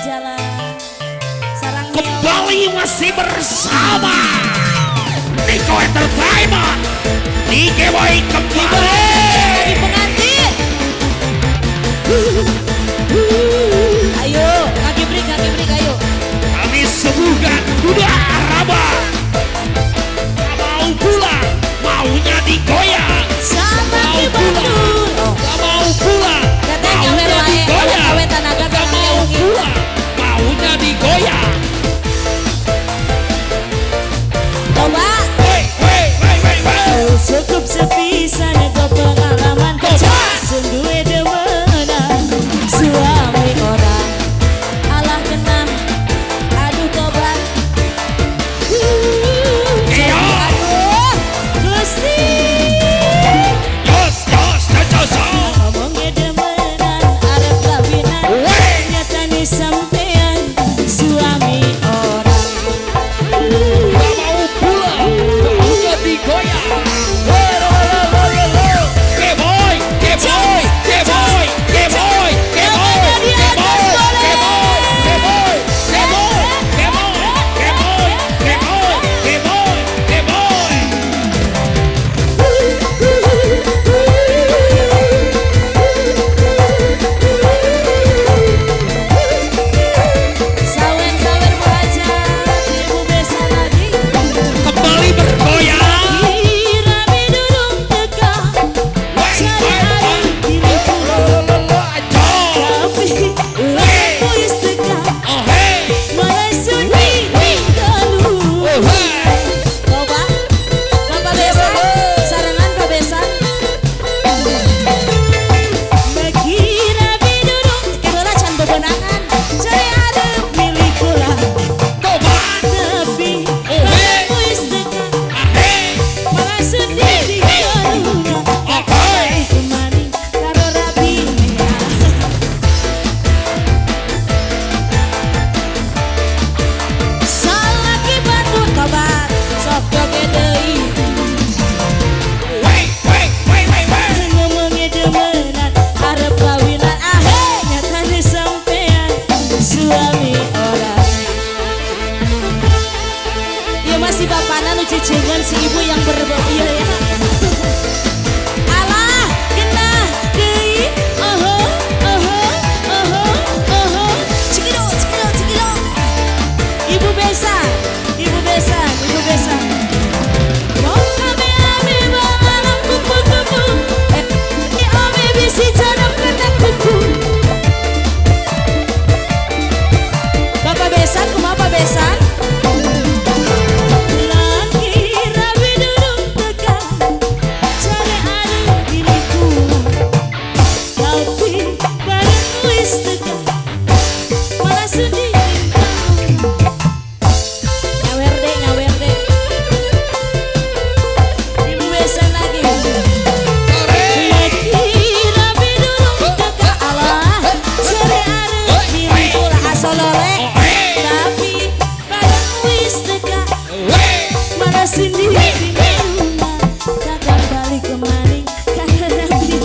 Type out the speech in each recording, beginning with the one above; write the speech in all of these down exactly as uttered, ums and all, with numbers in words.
jalan. Sarang Kembali masih bersama Niko Entertainment. Nike Boy kembali. Di pengantin. Ayo, kaki break, kaki break, ayo. Kami suguhkan Duda Raba. Gak mau pulang, maunya digoyang. Sama Mau di pulang, Bandung. gak mau pulang, Katanya maunya gawe wae, digoyang. gawe tenaga, Gak tenaga mau wengi. pulang, maunya digoyang. Coba. Wey, wey, wey, wey, wey. Cukup sepisan ke pengalaman kecil. Sendue demenan suami orang. Alah kenang, aduh tobat. Iya. Aduh, Gusti. Yos, yos, yos, yos, yos. Ngomongnya demenan, arep lawinan. Wey. Nyata nih sampean suami orang. Gak mau pulang, maunya digoyang. G-boy, G-boy, G-boy, G-boy, G-boy, G-boy, G-boy, G-boy, G-boy, G-boy, G-boy, G-boy, G-boy. Sawer-sawer belajar, ibu bisa lagi. Kembali bergoyang. Kira bidurung teka, Wey, cari wey, arah wey. diriku. Lolololo, ajo. Tapi lampu isteka, Oh, hey. malah sunyi kalu. Oh, hey. Coba, Bapak Besan, sarangan Pak Besan. Kira bidurung teka, heula can bebenangan, cari arah milikku lah. Tobat. Tapi Oh, hey. lampu isteka, Ah, hey. malah sendiri karuna. Oh, hey. Kemarin karo rabi salaki batu tobat sok joget deui Wey, wey, wey, wey, wey. ngomongnya demenan arep kawinan ahe nyatane sampean suami orang. Ya masih bapana nu cicingan si ibu yang berbau iya ya. Alah, genah deui. Oho, oho, oho, oho. Cikidot, cikidot, cikidot. Ibu besan, ibu besan, ibu besan. Wong kami ami bangalam kupu-kupu. Eh, i ome bisi janam kena kupu. Bapak besan, kumaha Pak besan? Laki rabi duduk tekan, cari arep diriku. Tapi bareng wis tekan, malah sedih. Nyawer deh, nyawer deh. Ibu besan lagi. Laki rabi duduk tekan, alah cari arep diriku lah asolole. Oh, hey. Tapi bareng wis tekan, Wey. malah sendiri di rumah. Takkan balik kemari karena nabi.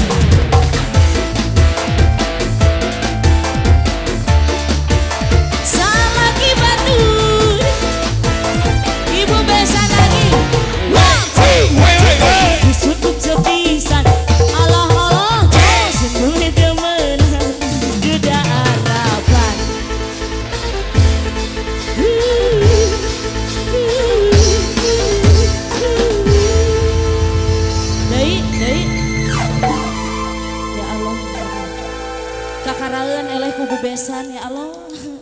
Salaki batur, ibu besan lagi. One, two, Wey, wey, wey. cukup sepisan. Allah Allah, sendiri demenan, duda harapan. Deui, deui. Ya Allah. Kakaraeun eleh kubu besan ya Allah.